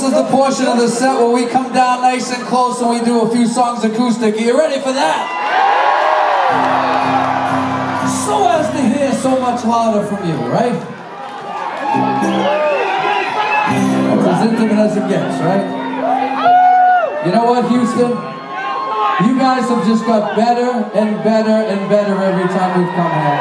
this is the portion of the set where we come down nice and close and we do a few songs acoustic. Are you ready for that? So as to hear so much louder from you, right? That's as intimate as it gets, right? You know what, Houston? You guys have just got better and better and better every time we've come here.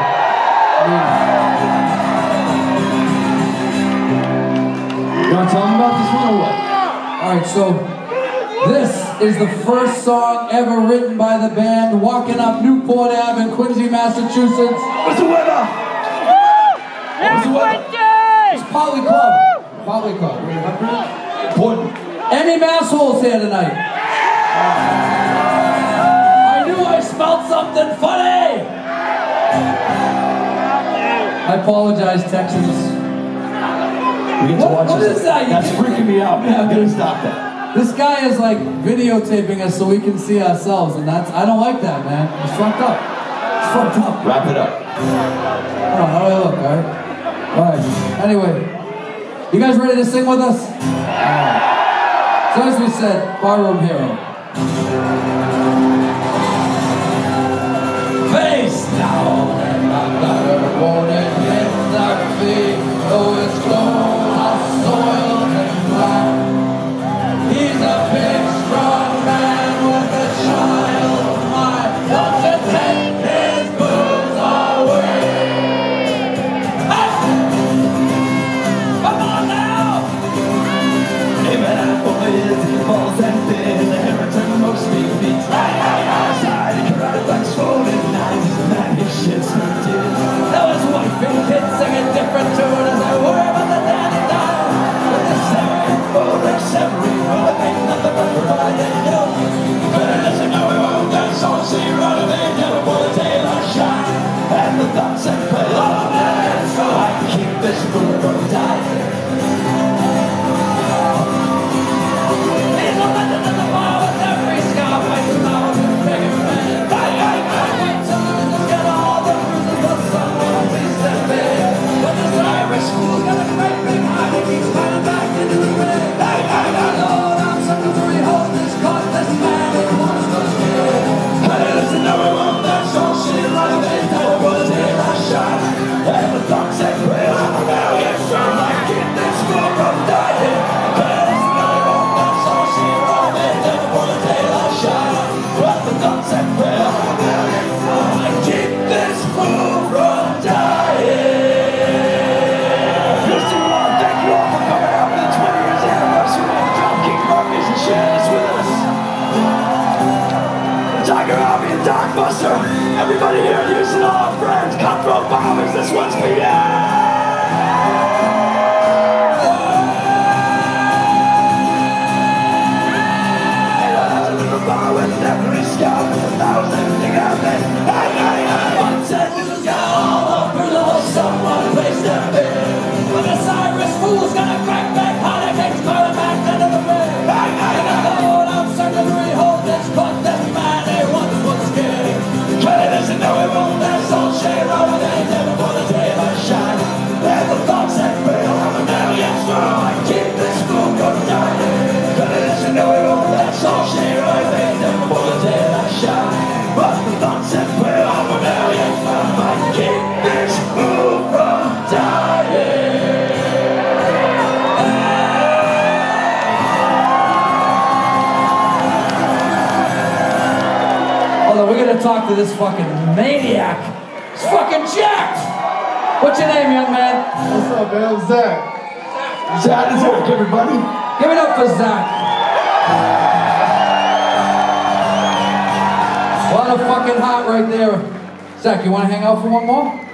You want to tell them about this one or what? Alright, so this is the first song ever written by the band walking up Newport Ave in Quincy, Massachusetts. What's the weather? What's the weather? It's Poly Club. Poly Club. Important. Emmy Masshole's here tonight. I knew I smelled something funny! I apologize, Texans. We get to watch what this. is that? That's freaking me out, man. I'm gonna stop that. This guy is like videotaping us so we can see ourselves, and I don't like that, man. It's fucked up. It's fucked up. Wrap it up. Oh, how do I look, alright? Alright, anyway. You guys ready to sing with us? So as we said, Barroom Hero. Face down and my daughter won't admit that feet, though it's clothes are soiled and black. He's a big, strong man with a child of mine. Don't you take his boots away. Hey! Come on now! Hey man, boys, he falls and thin. The Hamilton mostly beats. Outside, he cried like swollen knives. Man, his shit's hurt in. Now his wife and kids sing a different tune as I worry about the daddy down. With the seven full like Severy, well, it ain't nothing but provided you. Better listen, no, we won't dance on sea road. They never want to take our shot. And the thoughts and play all man. So I can keep this fool from dying. He's a legend in the bar with every scar fights flowers and begging men. Wait till the business get all the bruises, but someone please step in. But this Irish fool's got a great big heart, he keeps climbing back into the ring. Lord, I'm sucking through he holds this court, this man he wants to skin. Better listen, no, we won't dance on sea road. They never want to take our shot. And the thoughts and play all man. So I can keep this fool from dying. Better listen, no, we won't dance on sea road. They never want to take our shot. But the thoughts and play all man. So I keep this fool from dying. Mr. Lord, thank you all for coming out for the 20 years anniversary of Dropkick Murphys and sharing this with us. Tiger Army and Darkbuster, everybody here in Houston, all our friends, Cutthroat Bombers, this one's for you. Bar with every scout with 1,000 niggas. One said this is all over the someone placed them in. But this Irish fool's got a crack back, heart against calling back into the ring. Lord, I'm certain to behold this court, this man he once was king. Better listen, no, we won't dance on Shea Road. They never want to take our shot. And the thoughts that fail, I'm a million strong. I keep this fool from dying. Better listen, no, we won't dance on Shea Road. They never want to take our shot. But the thoughts that fail, I'm a million strong. I keep this fool from dying. Although we're gonna talk to this fucking maniac. He's fucking jacked! What's your name, young man? What's up, man? I'm Zach. Zach, everybody. Give it up for Zach. A lot of fucking heart right there. Zach, you wanna hang out for one more?